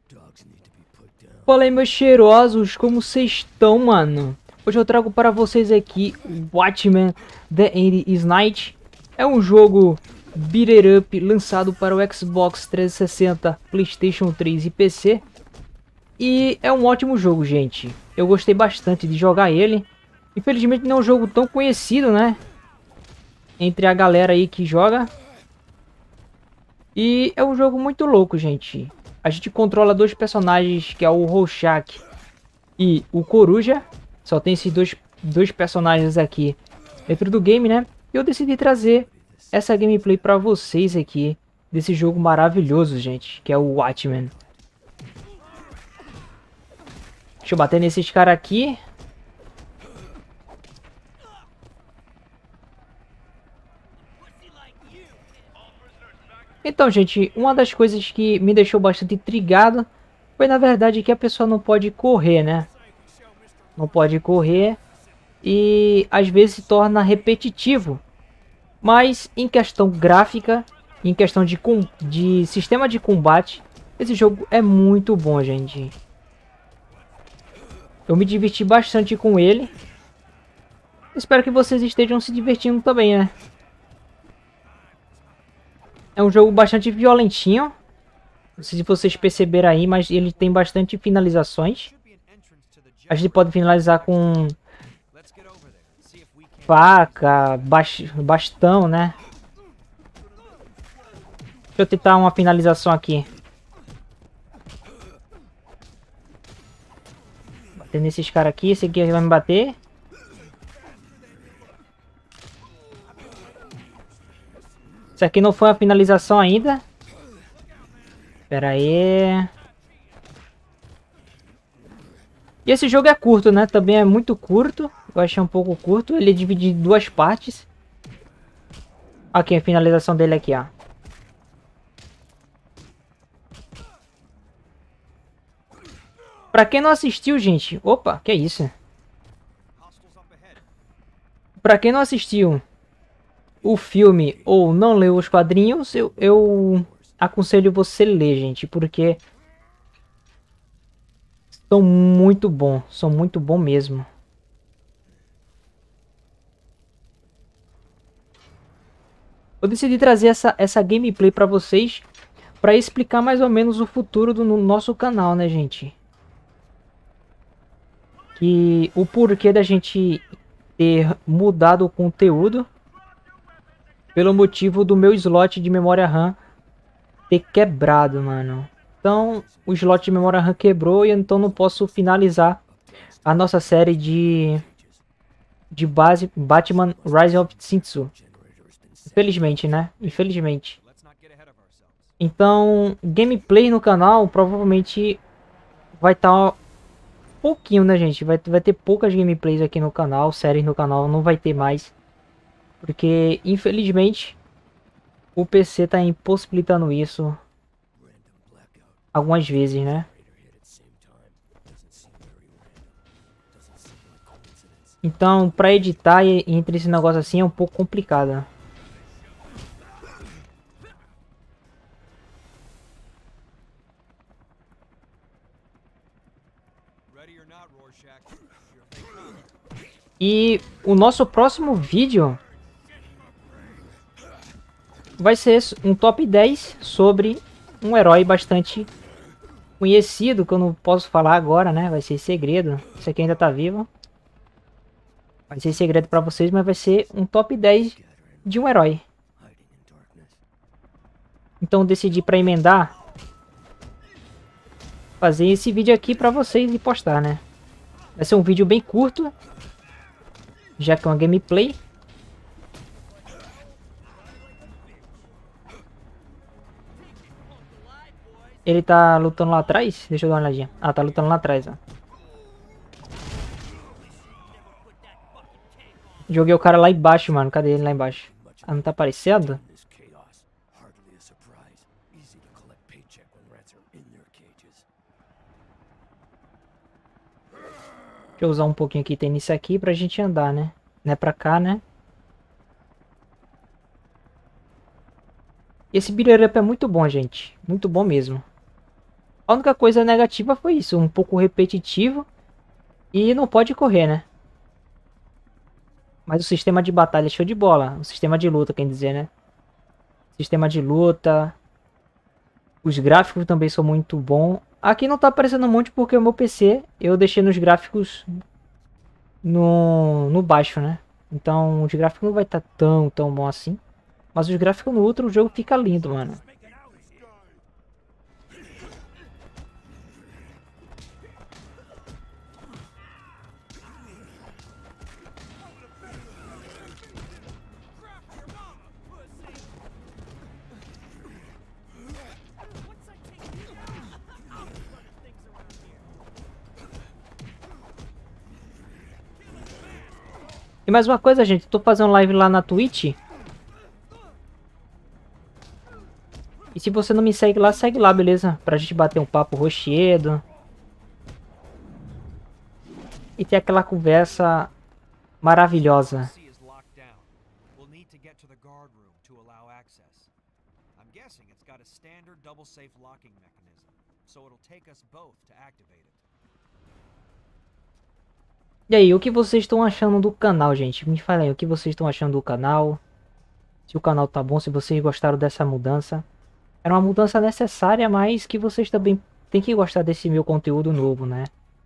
Fala aí, meus cheirosos, como vocês estão, mano? Hoje eu trago para vocês aqui Watchmen The End is Night. É um jogo beat it up lançado para o Xbox 360, PlayStation 3 e PC. E é um ótimo jogo, gente. Eu gostei bastante de jogar ele. Infelizmente não é um jogo tão conhecido, né? Entre a galera aí que joga. E é um jogo muito louco, gente. A gente controla dois personagens, que é o Rorschach e o Coruja. Só tem esses dois personagens aqui dentro do game, né? E eu decidi trazer essa gameplay pra vocês aqui, desse jogo maravilhoso, gente, que é o Watchmen. Deixa eu bater nesses caras aqui. Então, gente, uma das coisas que me deixou bastante intrigado foi, na verdade, que a pessoa não pode correr, né? Não pode correr e às vezes se torna repetitivo. Mas em questão gráfica, em questão de sistema de combate, esse jogo é muito bom, gente. Eu me diverti bastante com ele. Espero que vocês estejam se divertindo também, né? É um jogo bastante violentinho. Não sei se vocês perceberam aí, mas ele tem bastante finalizações. A gente pode finalizar com faca, bastão, né? Deixa eu tentar uma finalização aqui. Bater nesses caras aqui. Esse aqui vai me bater. Isso aqui não foi uma finalização ainda. Pera aí. E esse jogo é curto, né? Também é muito curto. Eu achei um pouco curto. Ele é dividido em duas partes. Aqui a finalização dele aqui, ó. Pra quem não assistiu, gente... Opa, que é isso? Pra quem não assistiu o filme ou não leu os quadrinhos, eu aconselho você ler, gente, porque são muito bom mesmo. Eu decidi trazer essa gameplay pra vocês, pra explicar mais ou menos o futuro do nosso canal, né, gente? Que o porquê da gente ter mudado o conteúdo pelo motivo do meu slot de memória RAM ter quebrado, mano. Então, o slot de memória RAM quebrou e então não posso finalizar a nossa série de base Batman Rise of Tsinsu. Infelizmente, né? Infelizmente. Então, gameplay no canal provavelmente vai estar pouquinho, né, gente? Vai ter poucas gameplays aqui no canal, séries no canal, não vai ter mais. Porque, infelizmente, o PC tá impossibilitando isso algumas vezes, né? Então, pra editar entre esse negócio assim é um pouco complicado. E o nosso próximo vídeo vai ser um top 10 sobre um herói bastante conhecido, que eu não posso falar agora, né? Vai ser segredo. Esse aqui ainda tá vivo. Vai ser segredo pra vocês, mas vai ser um top 10 de um herói. Então decidi pra emendar fazer esse vídeo aqui pra vocês e postar, né? Vai ser um vídeo bem curto, já que é uma gameplay. Ele tá lutando lá atrás? Deixa eu dar uma olhadinha. Ah, tá lutando lá atrás, ó. Joguei o cara lá embaixo, mano. Cadê ele lá embaixo? Ah, não tá aparecendo? Deixa eu usar um pouquinho aqui, tem isso aqui pra gente andar, né? Não é pra cá, né? E esse beat 'em up é muito bom, gente. Muito bom mesmo. A única coisa negativa foi isso, um pouco repetitivo e não pode correr, né? Mas o sistema de batalha é show de bola. O sistema de luta, quer dizer, né? Sistema de luta. Os gráficos também são muito bons. Aqui não tá aparecendo muito porque o meu PC eu deixei nos gráficos no baixo, né? Então os gráficos não vai estar tão bom assim. Mas os gráficos no outro jogo fica lindo, mano. E mais uma coisa, gente, tô fazendo live lá na Twitch. E se você não me segue lá, beleza? Pra gente bater um papo rochedo. E ter aquela conversa maravilhosa. E aí, o que vocês estão achando do canal, gente? Me falem aí, o que vocês estão achando do canal? Se o canal tá bom, se vocês gostaram dessa mudança. Era uma mudança necessária, mas que vocês também têm que gostar desse meu conteúdo novo, né?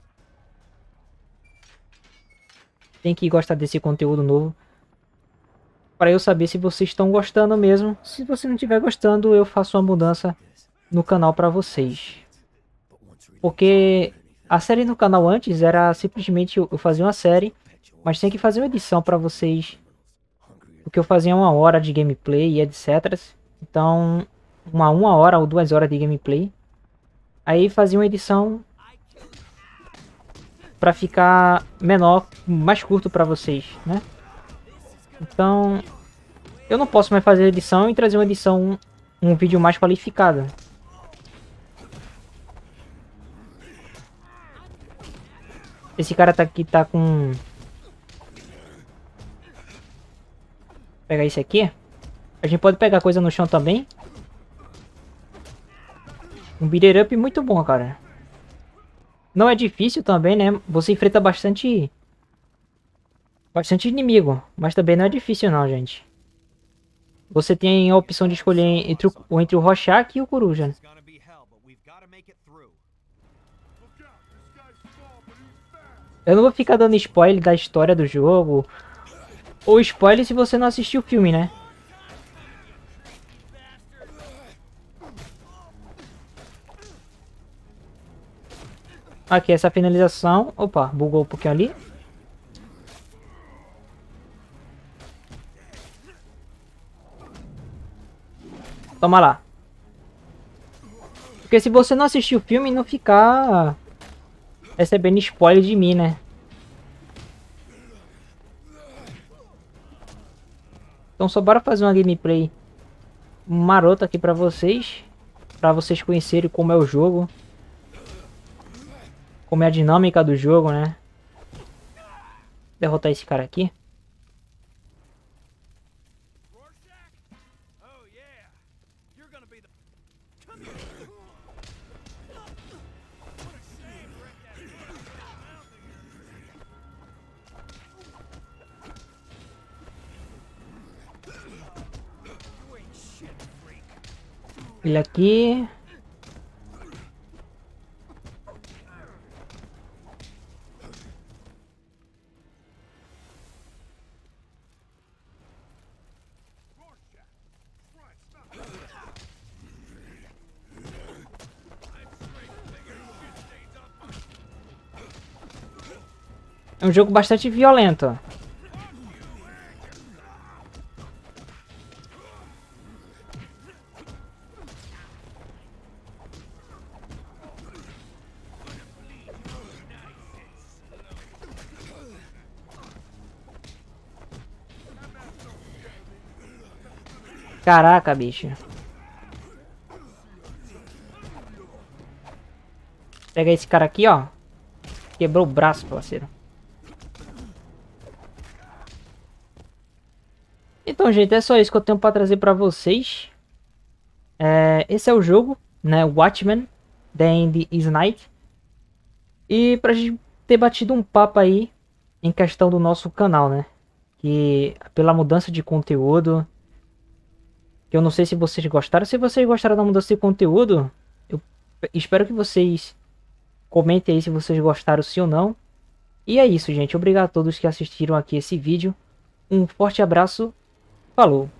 Tem que gostar desse conteúdo novo. Para eu saber se vocês estão gostando mesmo. Se você não estiver gostando, eu faço uma mudança no canal para vocês. Porque a série no canal antes era simplesmente eu fazia uma série, mas tem que fazer uma edição para vocês. Porque eu fazia 1 hora de gameplay e etc. Então, uma hora ou 2 horas de gameplay. Aí fazia uma edição para ficar menor, mais curto para vocês, né? Então, eu não posso mais fazer edição e trazer uma edição, um vídeo mais qualificado. Esse cara tá aqui, tá com... Pegar esse aqui. A gente pode pegar coisa no chão também. Um beat up muito bom, cara. Não é difícil também, né? Você enfrenta bastante inimigo. Mas também não é difícil não, gente. Você tem a opção de escolher entre o Rorschach e o Coruja. Eu não vou ficar dando spoiler da história do jogo. Ou spoiler se você não assistiu o filme, né? Aqui, essa finalização. Opa, bugou um pouquinho ali. Toma lá. Porque se você não assistiu o filme, não ficar recebendo spoiler de mim, né? Então só bora fazer uma gameplay marota aqui pra vocês. Pra vocês conhecerem como é o jogo. Como é a dinâmica do jogo, né? Derrotar esse cara aqui. Ele aqui. É um jogo bastante violento. Caraca, bicho. Pega esse cara aqui, ó. Quebrou o braço, parceiro. Então, gente, é só isso que eu tenho pra trazer pra vocês. Esse é o jogo, né? Watchmen. The End is Night. E pra gente ter batido um papo aí em questão do nosso canal, né? Que pela mudança de conteúdo, que eu não sei se vocês gostaram. Se vocês gostaram da mudança de conteúdo, eu espero que vocês comentem aí se vocês gostaram sim ou não. E é isso, gente. Obrigado a todos que assistiram aqui esse vídeo. Um forte abraço. Falou!